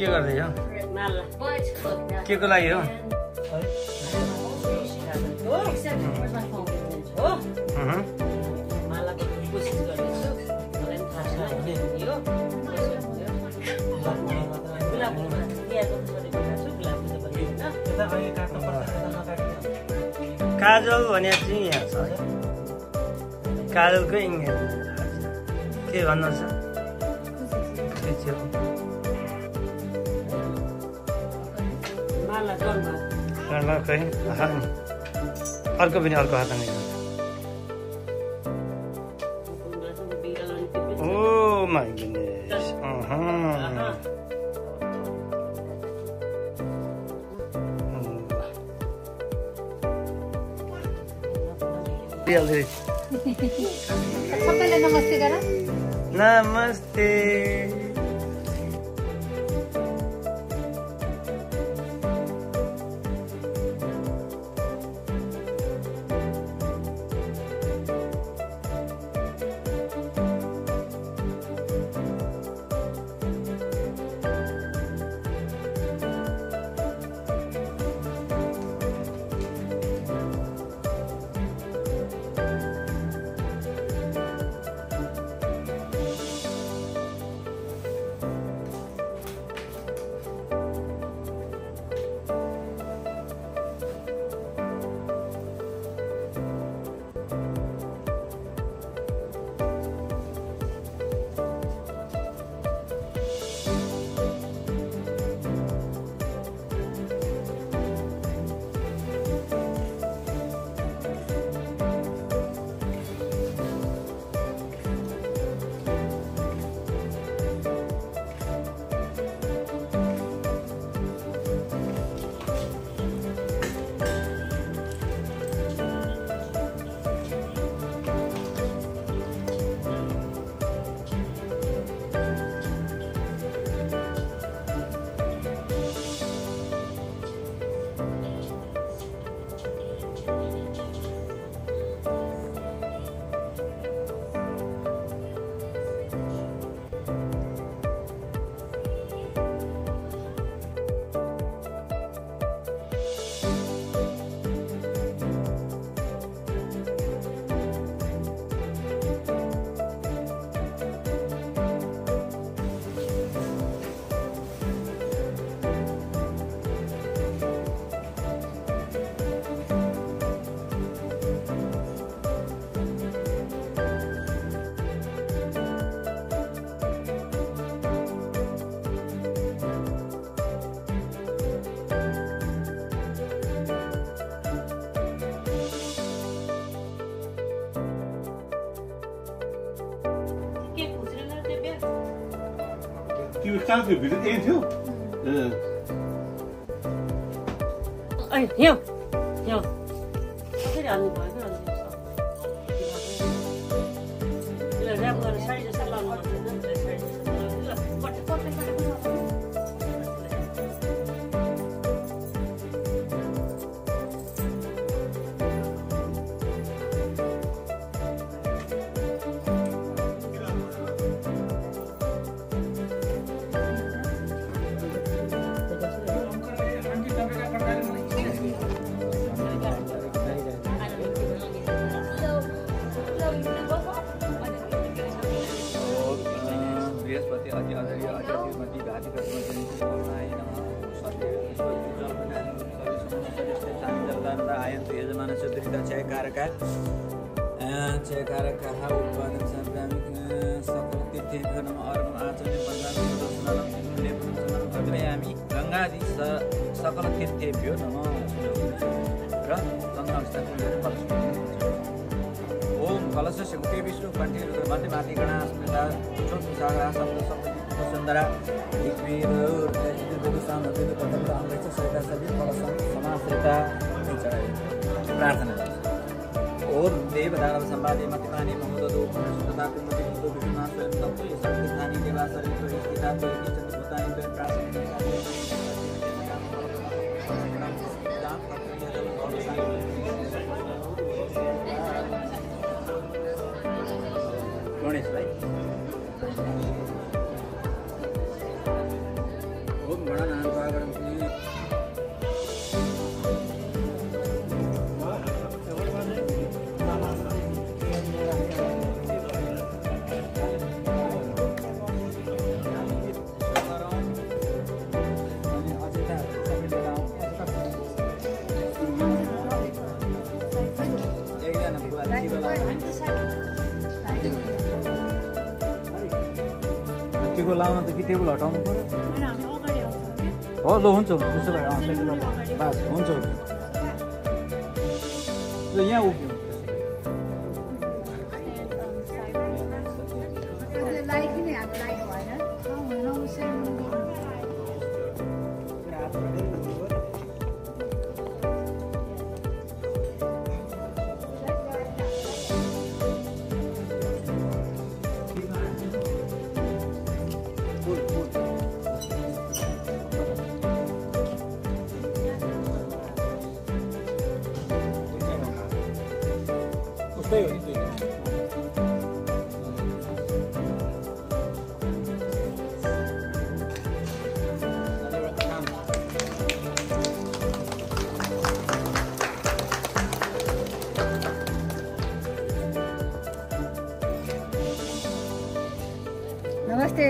के गर्दै हो के को लागि हो काजल भने चाहिँ यहाँ छ काजलको इङ्ग्लिस के भन्नु छ अर्को पनि अर्को हात ओ माय गुडनेस सबैलाई नमस्ते गर नमस्ते त्यो साथको भिडियो यही थियो यहाँ यहाँ फेरि हाल्नु भयो क्या ऱ्याप गरेर साडी जस्तो लाउनु सकल तीर्थेभ्यो नमः र ओम कलशस्य मुखे विष्णु कण्ठे रुद्र मध्य माथि गणा स्मृता पुष्प सागरा सप्त सप्त सुन्दरा प्रार्थना ओम देव दानव संवादे मतिमानी महोदो शुद्धता कुमुदि कुतो विष्णुना स्वयं तत्व ये सर्वज्ञानी देवासरि तो स्थिता तो चतुर्भुतानि तो प्रार्थना गणेश भाइ ओम टेबल लाउन त कि टेबल हटाउनु पर्यो होइन हामी अगाडि आउँछौँ कि हो ल हुन्छ त्यसो भए त्यसो गर्दा बास हुन्छ ल यहाँ उभियो उस्तै हो नि नमस्ते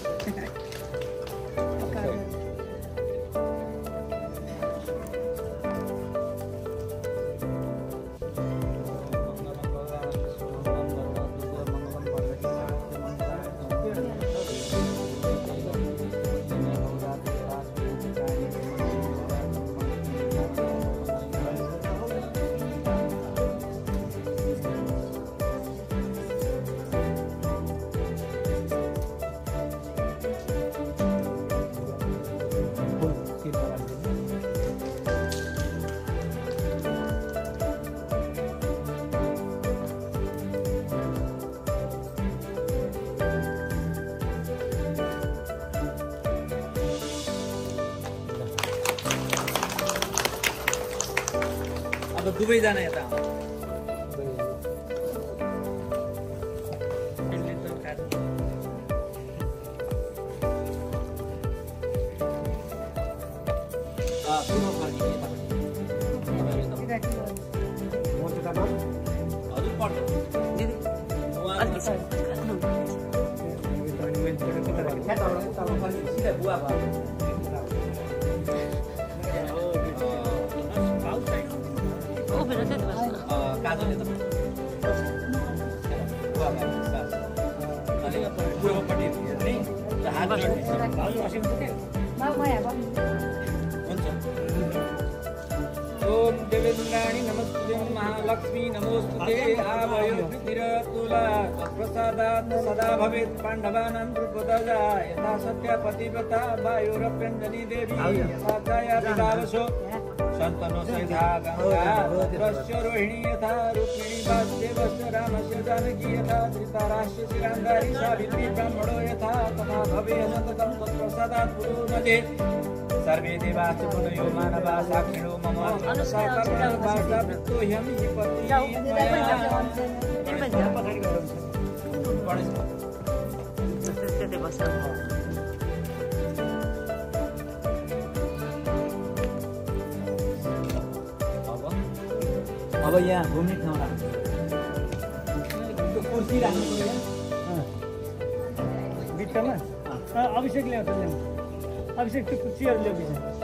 अब दुवैजना यता आउनु हजुर पर्छ सिधै बुवा भयो काजलले त पूर्वपट्टि हात हुन्छ ओम देवेन्द्राणी नमस्ते महालक्ष्मी नमोस्तुते आवयो पृथिरतुला प्रसादात् सदा भवेत् पाण्डवानां द्रुपदजा यथा सत्या पतिव्रता वायुरप्यञ्जनी देवी यथा छाया विदावसो सन्तनो यथा गङ्गा रुद्रस्य रोहिणी यथा रुक्मिणी वासुदेवस्य रामस्य जानकी यथा धृतराष्ट्रस्य शिरान्धारी सावित्री ब्राह्मणो यथा तथा भवेत् सततं तत्प्रसादात् पुरोनदे सर्वे देवाश्च पुनयो मानवा साक्षिणो मम अनुसारवासावृत्तो ह्यं हि अब यहाँ घुम्ने ठाउँ राख्नु कुर्सी राख्नु पर्यो बिचमा अभिषेक ल्याउँछ अभिषेक त्यो चियर ल्याउँछ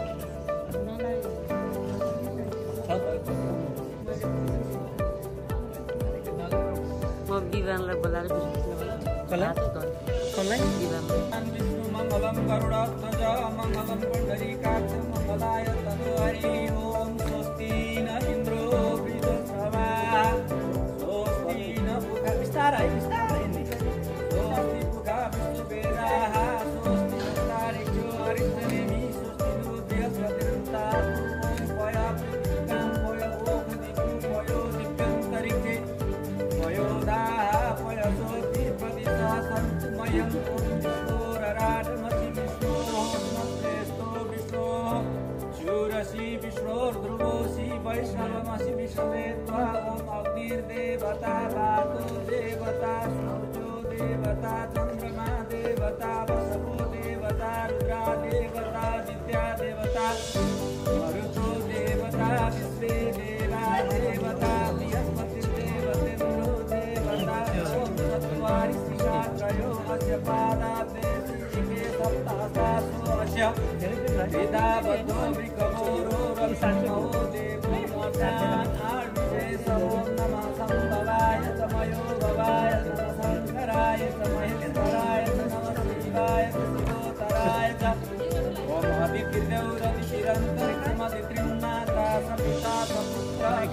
म विवाहलाई बोलाएर विष्णु मङ्गलं गरुडध्वज मङ्गलं पुण्डरीकाक्ष मङ्गलाय तनोहरि ओम स्वस्ति न इन्द्रो वृद्धश्रवा स्वस्ति न पुखा बिस्तारै स्वस्ति पुखा विष्णुवेदाः स्वस्ति नस्तारिक्षो हरिष्ठनेमि स्वस्ति नो बृहस्पतिर्वृत्ता ओम पया पृथिव्यां पय ओखदिषु पयो दिव्यन्तरिक्षे पयोदाः पयसोऽति प्रतिशः सन्तु मह्यं ॐ विष्णोरराटमसि विष्णोर्नश्रेष्ठो विष्णोः शूरसि विष्णोर्ध्रुवोऽसि वैष्णवमसि विष्णवे त्वा ॐ अग्निर्देवता वातो देवता सूर्यो देवता चन्द्रमा देवता वसवो देवता रुद्रा देवता विद्या देवता मरुतो देवता विश्वे देवा देवता बृहस्पतिर्देवतेन्द्रो देवता ॐ चत्वारि शिखात्रयो अस्य पादाब्दे शिखे सप्तहस्तासो अस्य वेदावतो विकमोरो रविसन्नो देवो मोक्षान् आर्विशेषो नमः सम्भवाय तमयो भवाय नमः शङ्कराय च महेश्वराय च नमः शिवाय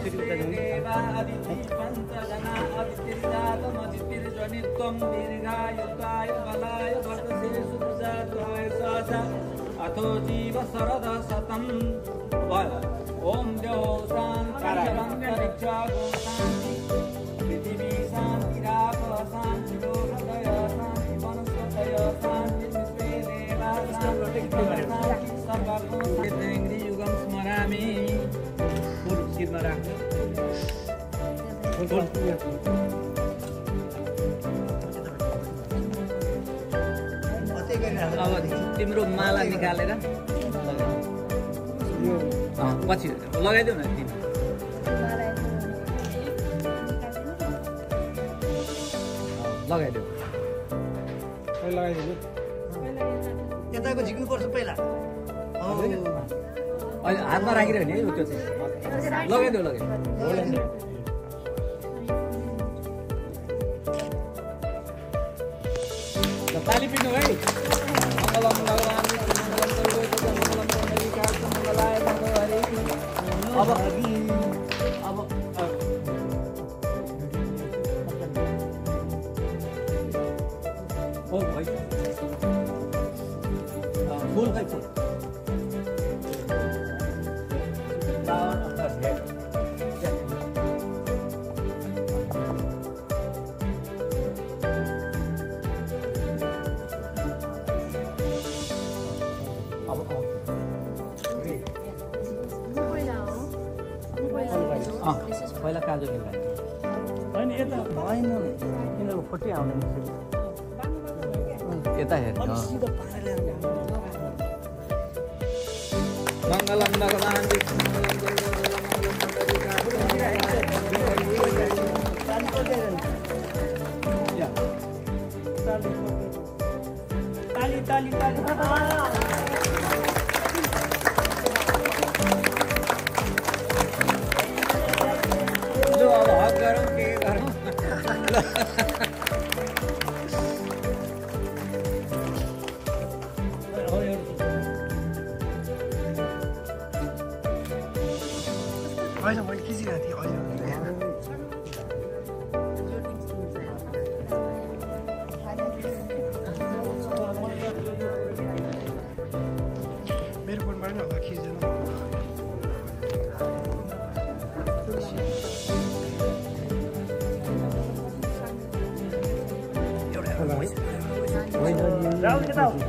देवा अदिति पञ्चजना अदितिर्जातमदितिर्जनित्वं दीर्घायुताय बलाय वर्तसे सुप्रजाताय सहसा अथो जीव शरद शतं ओम देव शान्तिरन्तरिक्षा शान्ति पृथिवी शान्तिराप शान्ति लोकदय शान्ति वनस्पतय शान्ति विश्वे देवा शान्ति सर्वभूतेन्द्रि युगं स्मरामि शिरमा राख्नु अब तिम्रो माला निकालेर पछि लगाइदेऊ न तिमी लगाइदेऊ यताको झिक्नुपर्छ पहिला अहिले हातमा राखिरह्यो नि है त्यो चाहिँ लगाइदेऊ लगाइदेऊ ताली पिट्नु है मङ्गलम भगवान् अब फुल खै फुल पहिला काजु होइन यता भएन यिनीहरूको फोटै आउँदैन यता हेर्नु सिधो पारेर मङ्गलम भगवान् ताली ताली ताली जो अब हक गरौँ के गरौँ होइन मैले खिचिरहेको थिएँ अहिले मेरो फोनबाट नै होला खिच्दैन राहुल के ताऊ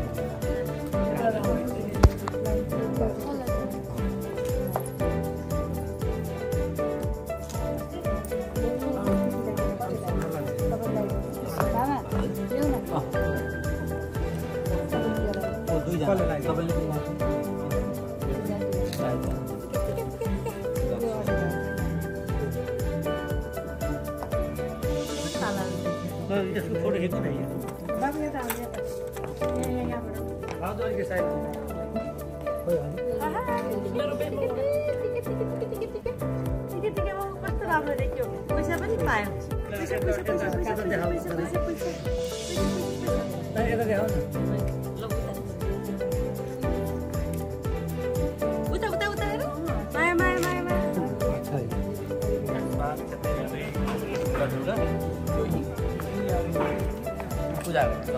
यसको फोटो खिच्नु न के साइड कस्तो राम्रो देखियो पैसा पनि पायो यता देखाउ न उता उता उता हेर माया माया माया माया पूजा गर्नु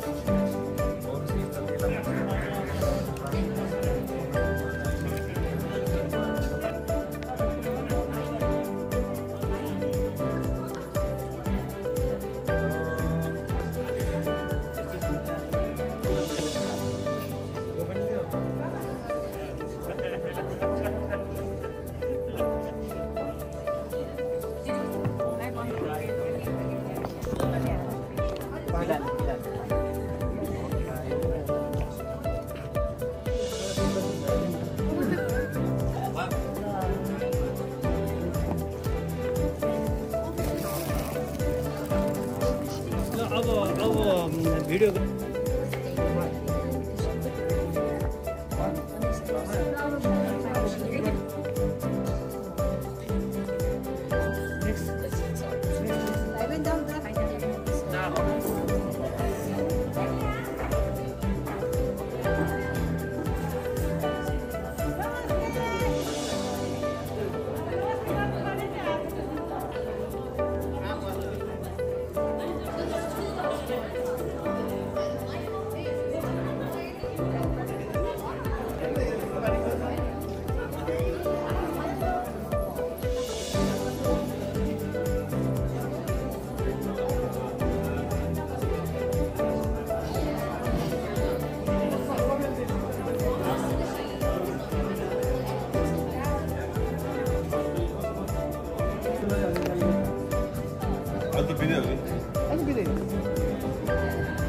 अब भिडियो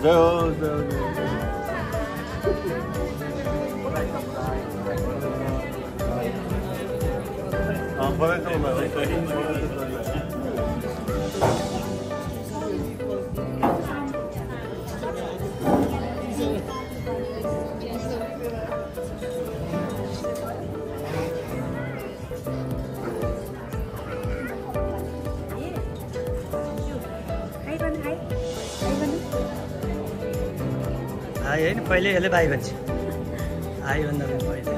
भाइ होइन पहिले यसले भाइ भन्छ आइभन्दा पहिले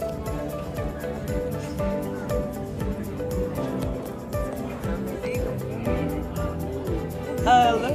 hello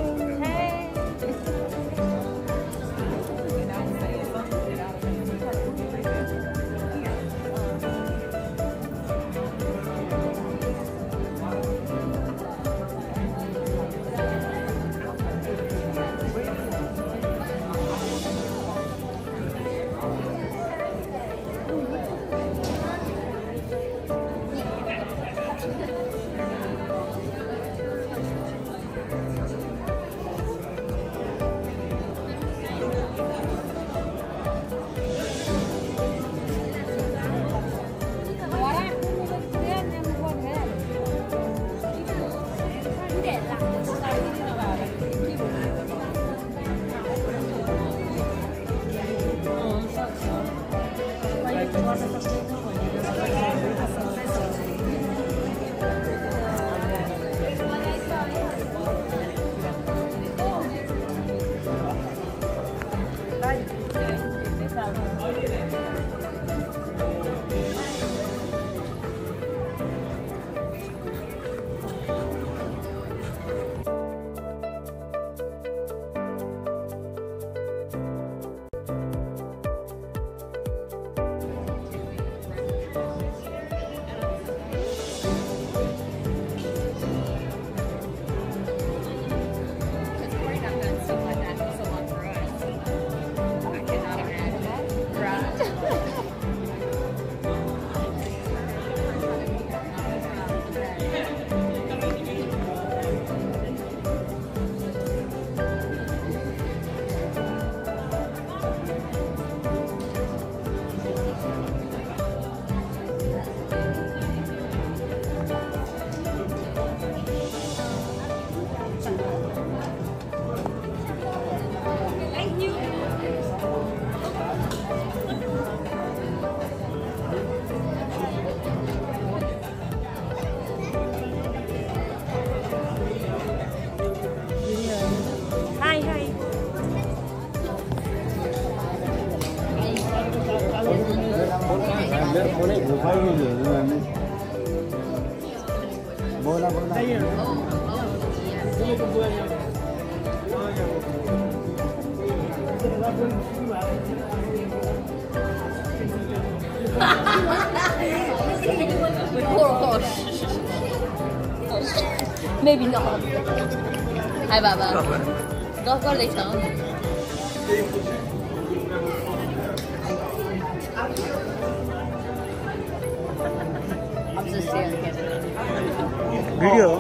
Maybe not. Hi, Baba. Go later. I'm just staring at it. Video.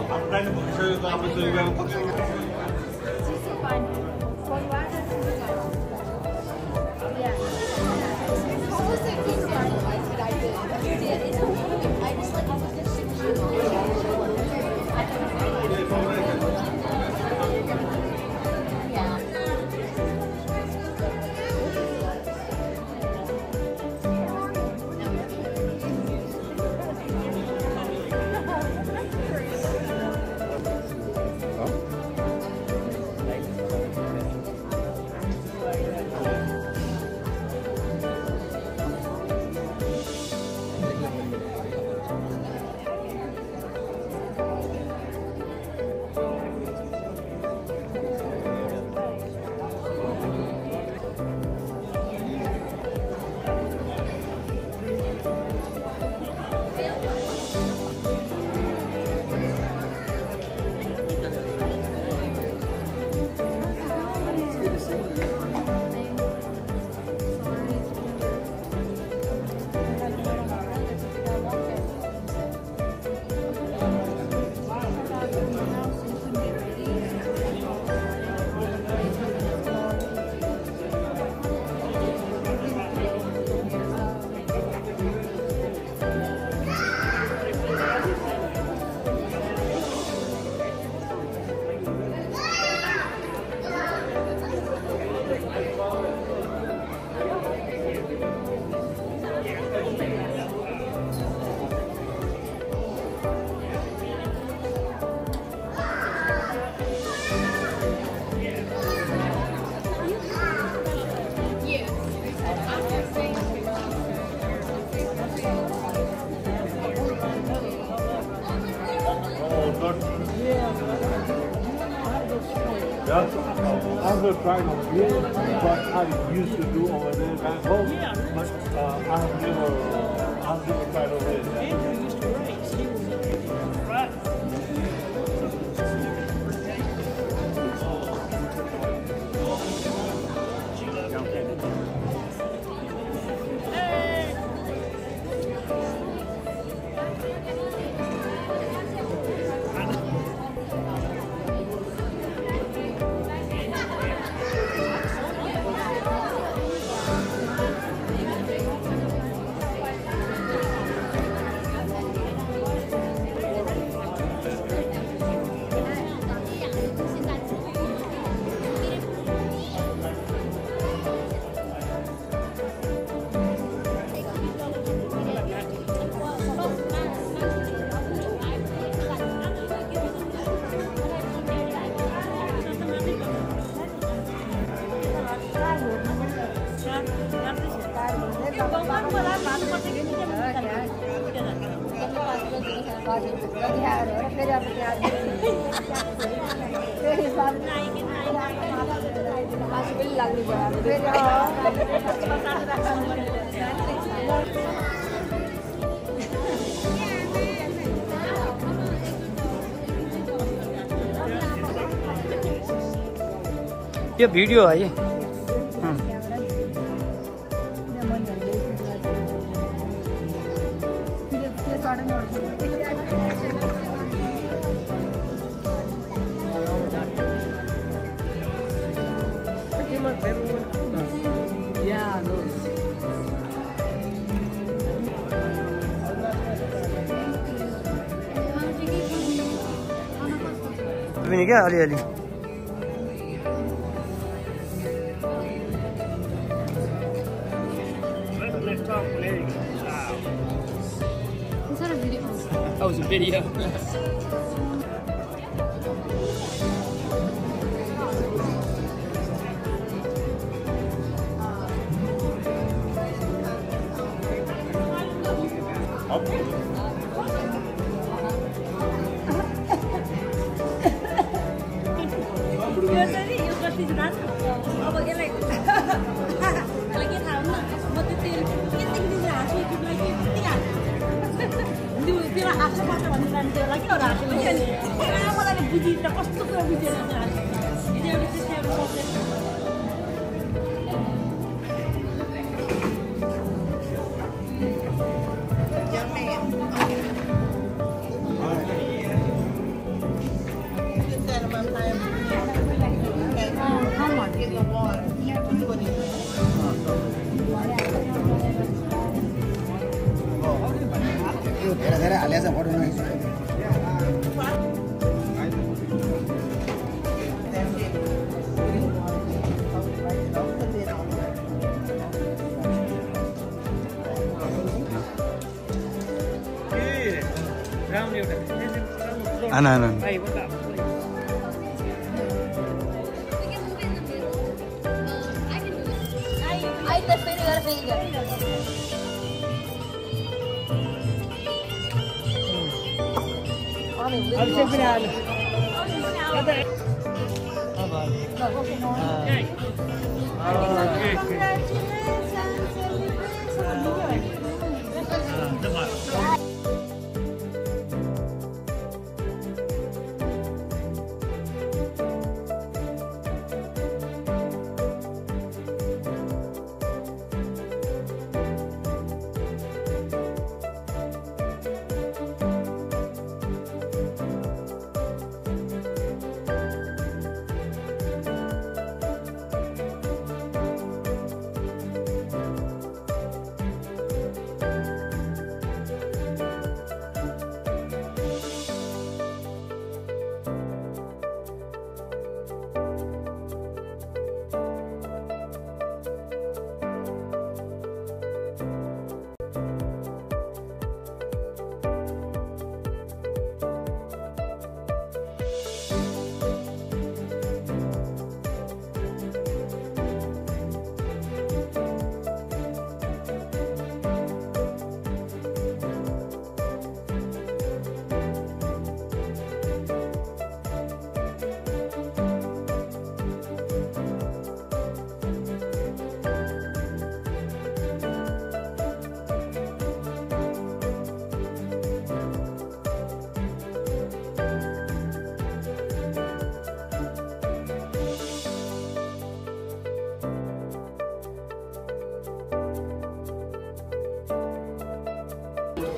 That's also trying to do what I used to do over there back home. But I've never tried over there. Andrew used to race. He was right. यो video है ये पनि क्या अलिअलि That was a video. धेरै हालेछ फोटोमा आना अभिषेक पनि आयो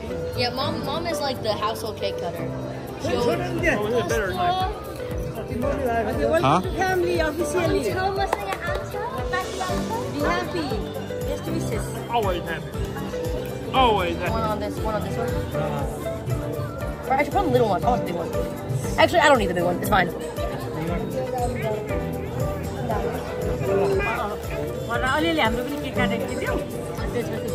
Yeah, mom is like the household cake cutter. She छोड्नु always... नि त्यहाँ। Huh? Family officially. Thomas and Anta, Be happy. Best wishes. Always happy. Always happy. One on this one. Or I should put a little one. I want the big one. Actually, I don't need the big one. It's fine. मलाई अलिअलि हाम्रो पनि cake काटेको थियौ त्यसपछि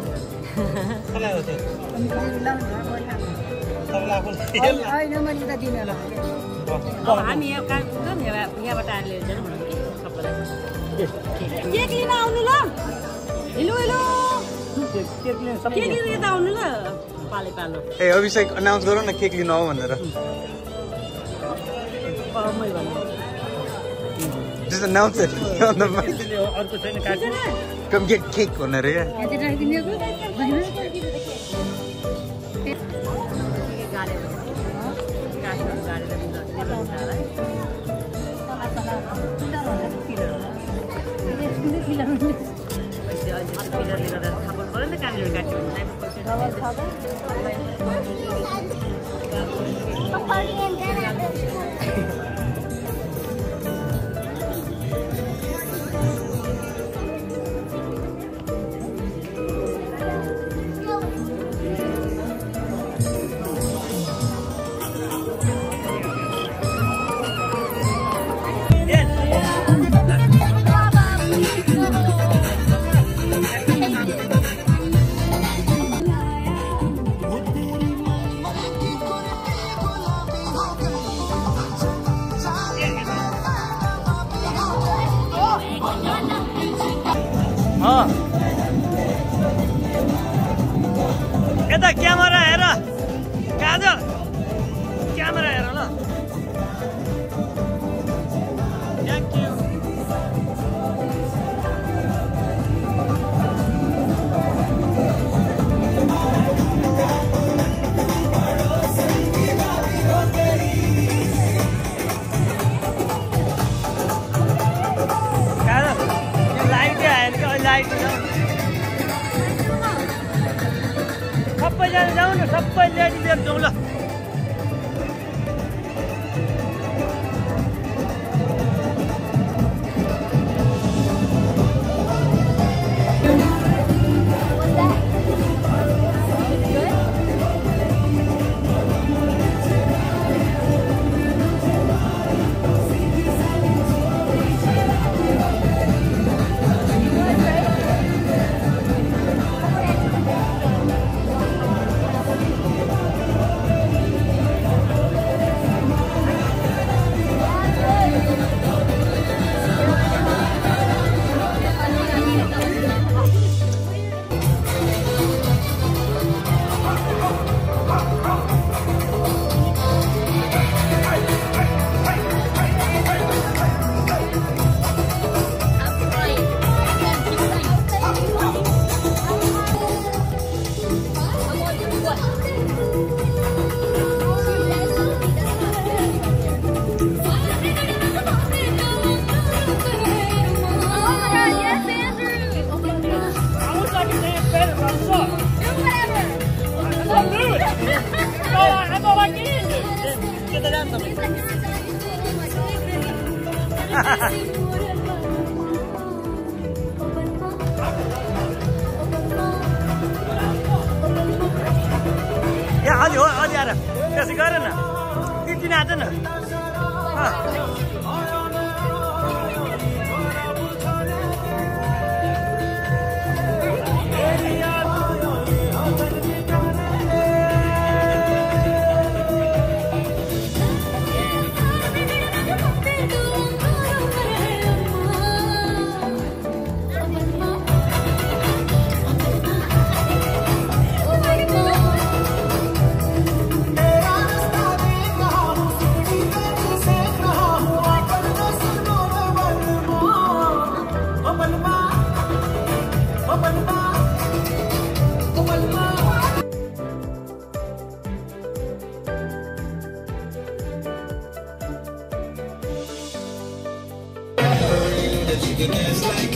होइन मैले त दिन हामी यहाँ कहाँ पुग्छौँ यहाँबाट लिएर जाउँ भनेको सबैलाई केक लिन आउनु ल हेलो हेलो केक लिन आउनु ल पाले पालो ए अभिषेक अनाउन्स गरौ न केक लिन आऊ भनेर मैले भन्नु Just announce it on the mic. अर्को छैन काट्नु Come get cake भनेर क्या यता क्यामेरा हेर काजल क्यामेरा हेर ल थ्याङ्क यू काजल यो लाइटै आएन कि अहिले लाइट सबैजना जाउँ न सबै लेडी लिएर जाउँ ल अलि हो अलि आएर त्यसै गर न किन आज न You can dance like